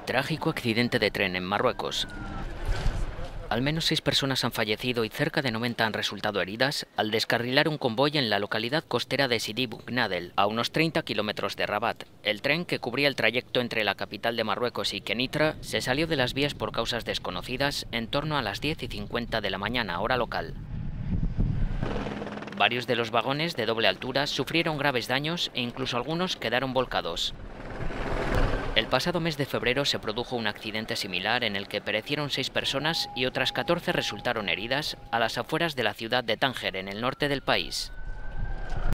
Trágico accidente de tren en Marruecos. Al menos 6 personas han fallecido y cerca de 90 han resultado heridas al descarrilar un convoy en la localidad costera de Sidi Bou Gnadel, a unos 30 kilómetros de Rabat. El tren, que cubría el trayecto entre la capital de Marruecos y Kenitra, se salió de las vías por causas desconocidas en torno a las 10:50 de la mañana, hora local. Varios de los vagones de doble altura sufrieron graves daños e incluso algunos quedaron volcados. El pasado mes de febrero se produjo un accidente similar en el que perecieron 6 personas y otras 14 resultaron heridas a las afueras de la ciudad de Tánger, en el norte del país.